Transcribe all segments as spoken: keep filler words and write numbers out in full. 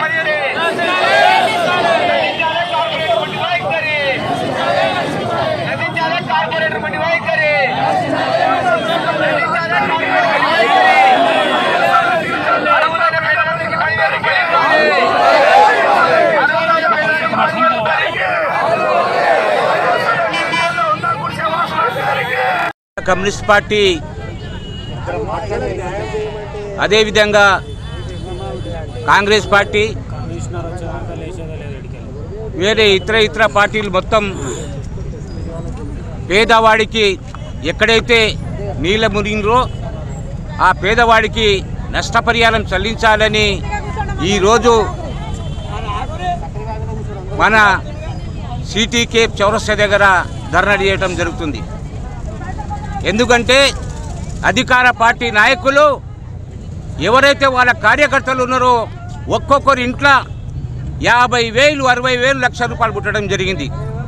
Communist party అదే విధంగా Congress party వేరే ఇతర ఇతర పార్టీలు మొత్తం పేదవాడికి ఎక్కడైతే నీళ్ళ మునిగినరో ఆ పేదవాడికి నష్టపరిహారం చెల్లించాలని ఈరోజు మన సిటీకే చౌరస్తా దగ్గర ధర్నా చేయడం జరుగుతుంది. ఎందుకంటే అధికార పార్టీ నాయకులు ఎవరైతే వాళ్ళ కార్యకర్తలు ఉన్నారో ఒక్కొక్కరి ఇంట్లో యాభై వేలు అరవై వేలు లక్ష రూపాయలు పుట్టడం జరిగింది.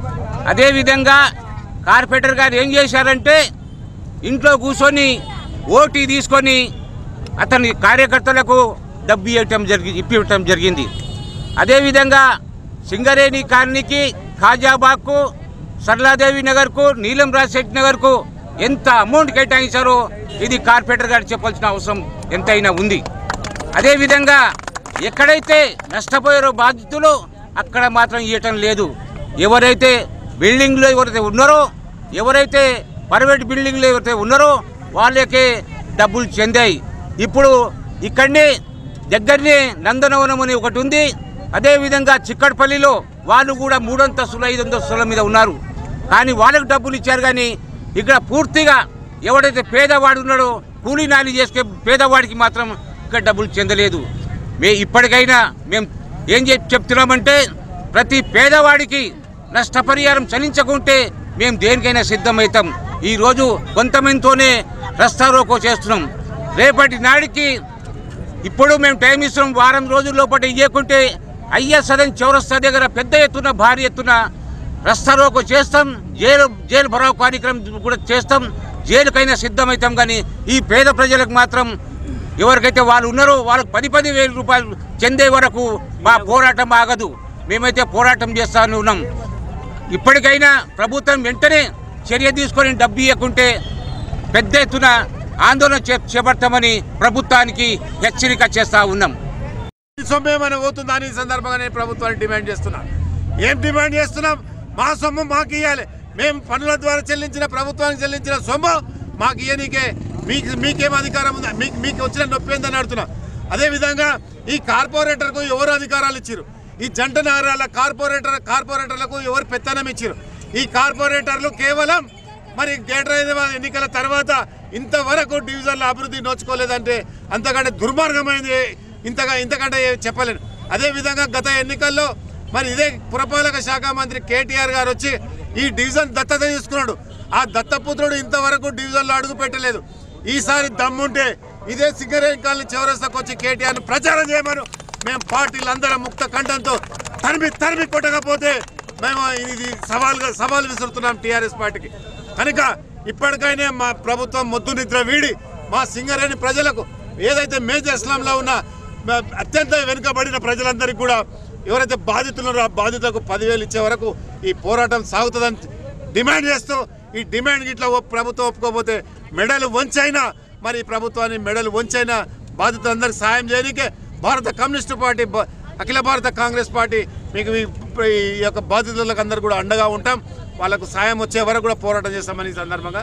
అదేవిధంగా కార్పొరేటర్ గారు ఏం చేశారంటే ఇంట్లో కూర్చొని ఓటీ తీసుకొని అతని కార్యకర్తలకు డబ్బు ఇవ్వటం జరిగి ఇప్పివ్వటం జరిగింది. అదేవిధంగా సింగరేణి కాలనీకి, ఖాజాబాగ్కు, సరళాదేవి నగర్కు, నీలం రాజశేఖర్ నగర్కు ఎంత అమౌంట్ కేటాయించారో ఇది కార్పొరేటర్ గారు చెప్పాల్సిన అవసరం ఎంతైనా ఉంది. అదేవిధంగా ఎక్కడైతే నష్టపోయారో బాధితులు అక్కడ మాత్రం ఇవ్వటం లేదు. ఎవరైతే బిల్డింగ్లో ఎవరైతే ఉన్నారో, ఎవరైతే ప్రైవేట్ బిల్డింగ్లో ఎవరైతే ఉన్నారో వాళ్ళకే డబ్బులు చెందాయి. ఇప్పుడు ఇక్కడనే దగ్గరనే నందనవనం అని ఒకటి ఉంది. అదేవిధంగా చిక్కడపల్లిలో వాళ్ళు కూడా మూడంతస్తులు ఐదు అంతస్తుల మీద ఉన్నారు. కానీ వాళ్ళకు డబ్బులు ఇచ్చారు. కానీ ఇక్కడ పూర్తిగా ఎవడైతే పేదవాడు ఉన్నాడో కూలీ నాలి చేసుకే పేదవాడికి మాత్రం ఇక్కడ డబ్బులు చెందలేదు. మే ఇప్పటికైనా మేము ఏం చెప్తున్నామంటే ప్రతి పేదవాడికి నష్టపరిహారం చెల్లించకుంటే మేము దేనికైనా సిద్ధమవుతాం. ఈరోజు కొంతమందితోనే రస్తా రోకో చేస్తున్నాం. రేపటి నాడికి ఇప్పుడు మేము టైం ఇస్తున్నాం. వారం రోజుల లోపల ఇవ్వకుంటే అయ్యా సదన్ చౌరస్తా దగ్గర పెద్ద ఎత్తున భారీ ఎత్తున రస్తా రోకో చేస్తాం. జైలు జైలు భరావు కార్యక్రమం కూడా చేస్తాం. జైలుకైనా సిద్ధమవుతాం. కానీ ఈ పేద ప్రజలకు మాత్రం ఎవరికైతే వాళ్ళు ఉన్నారో వాళ్ళకు పది పది వేల రూపాయలు చెందే వరకు మా పోరాటం ఆగదు. మేమైతే పోరాటం చేస్తాను ఉన్నాం. ఇప్పటికైనా ప్రభుత్వం వెంటనే చర్య తీసుకొని డబ్బు ఇవ్వకుంటే పెద్ద ఎత్తున ఆందోళన చేపడతామని ప్రభుత్వానికి హెచ్చరిక చేస్తా ఉన్నాం. సొమ్మేమైనా పోతుందని ఈ సందర్భంగా నేను ప్రభుత్వాన్ని డిమాండ్ చేస్తున్నాను. ఏం డిమాండ్ చేస్తున్నాం? మా సొమ్ము మాకు ఇవ్వాలి. మేము పన్నుల ద్వారా చెల్లించిన, ప్రభుత్వానికి చెల్లించిన సొమ్ము మాకు ఇవ్వనీకే మీకు మీకేం అధికారం ఉందా? మీకు మీకు వచ్చిన నొప్పి ఏందని అడుగుతున్నాం. అదేవిధంగా ఈ కార్పొరేటర్కు ఎవరు అధికారాలు ఇచ్చారు? ఈ జంట నగరాల కార్పొరేటర్ కార్పొరేటర్లకు ఎవరు పెత్తనం ఇచ్చారు? ఈ కార్పొరేటర్లు కేవలం మరి గ్రేటర్ హైదరాబాద్ ఎన్నికల తర్వాత ఇంతవరకు డివిజన్ల అభివృద్ధి నోచుకోలేదంటే అంతకంటే దుర్మార్గమైంది ఇంతగా ఇంతకంటే చెప్పలేను. అదేవిధంగా గత ఎన్నికల్లో మరి ఇదే పురపాలక శాఖ మంత్రి కేటీఆర్ గారు వచ్చి ఈ డివిజన్ దత్తత తీసుకున్నాడు. ఆ దత్తపుత్రుడు ఇంతవరకు డివిజన్లో అడుగు పెట్టలేదు. ఈసారి దమ్ముంటే ఇదే సింగరేణి కాలనీ చౌరస్తాకు వచ్చి కేటీఆర్ను ప్రచారం చేయమను. మేము పార్టీలందరం ముక్త కంఠంతో తరిమి తరిమి కొట్టకపోతే మేము ఇది సవాల్గా సవాల్ విసురుతున్నాం టీఆర్ఎస్ పార్టీకి. కనుక ఇప్పటికైనా మా ప్రభుత్వం మొద్దు నిద్ర వీడి మా సింగరేణి ప్రజలకు ఏదైతే మేజర్ ఇస్లాంలో ఉన్న అత్యంత వెనుకబడిన ప్రజలందరికీ కూడా ఎవరైతే బాధితులున్నారో ఆ బాధితులకు పదివేలు ఇచ్చే వరకు ఈ పోరాటం సాగుతుందని డిమాండ్ చేస్తూ ఈ డిమాండ్ ఇట్లా ప్రభుత్వం ఒప్పుకోకపోతే మెడలు వంచైనా మరి ప్రభుత్వాన్ని మెడలు వంచైనా బాధితులందరికీ సాయం చేయడానికే భారత కమ్యూనిస్టు పార్టీ, అఖిల భారత కాంగ్రెస్ పార్టీ మీకు ఈ యొక్క బాధితులకు అందరూ కూడా అండగా ఉంటాం. వాళ్ళకు సాయం వచ్చే వరకు కూడా పోరాటం చేస్తామని ఈ సందర్భంగా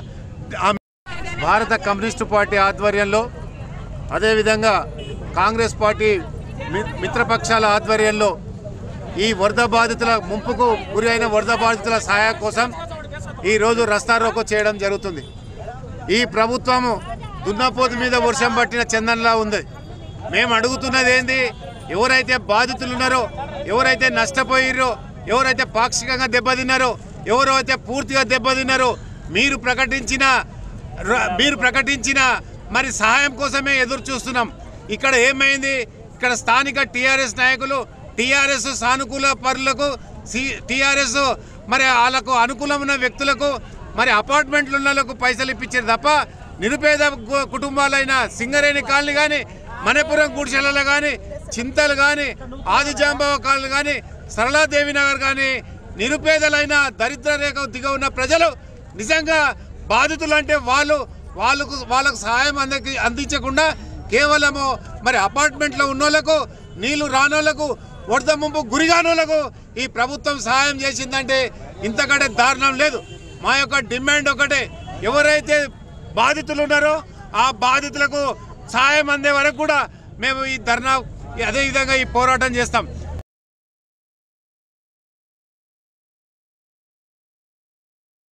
భారత కమ్యూనిస్టు పార్టీ ఆధ్వర్యంలో అదేవిధంగా కాంగ్రెస్ పార్టీ మిత్రపక్షాల ఆధ్వర్యంలో ఈ వరద బాధితుల ముంపుకు గురి అయిన వరద బాధితుల సహాయం కోసం ఈరోజు రస్తా రోకో చేయడం జరుగుతుంది. ఈ ప్రభుత్వము దున్నపోతు మీద వర్షం పట్టిన చందనలా ఉంది. మేము అడుగుతున్నది ఏంది? ఎవరైతే బాధితులు ఉన్నారో, ఎవరైతే నష్టపోయారో, ఎవరైతే పాక్షికంగా దెబ్బతిన్నారో, ఎవరైతే పూర్తిగా దెబ్బతిన్నారో మీరు ప్రకటించిన మీరు ప్రకటించిన మరి సహాయం కోసమే ఎదురు చూస్తున్నాం. ఇక్కడ ఏమైంది? ఇక్కడ స్థానిక టీఆర్ఎస్ నాయకులు టీఆర్ఎస్ సానుకూల పరులకు టీఆర్ఎస్ మరి వాళ్ళకు అనుకూలమైన వ్యక్తులకు మరి అపార్ట్మెంట్లు ఉన్నలకు పైసలు ఇప్పించారు తప్ప నిరుపేద కుటుంబాలైన సింగరేణి కాలనీ కానీ, మనపురం గుడిసెలలో కానీ, చింతలు కానీ ఆదిజాంబవ కాలనీ కానీ సరళాదేవి నగర్ కానీ నిరుపేదలైన దరిద్ర రేఖ దిగ ఉన్న ప్రజలు నిజంగా బాధితులు అంటే వాళ్ళు వాళ్ళకు వాళ్ళకు సహాయం అంది అందించకుండా కేవలము మరి అపార్ట్మెంట్లో ఉన్నోళ్లకు నీళ్లు రానోళ్లకు వరద ముంపు గురిగానోళ్లకు ఈ ప్రభుత్వం సహాయం చేసిందంటే ఇంతకంటే దారుణం లేదు. మా యొక్క డిమాండ్ ఒకటే, ఎవరైతే బాధితులు ఉన్నారో ఆ బాధితులకు సహాయం అందే వరకు కూడా మేము ఈ ధర్నా అదేవిధంగా ఈ పోరాటం చేస్తాం.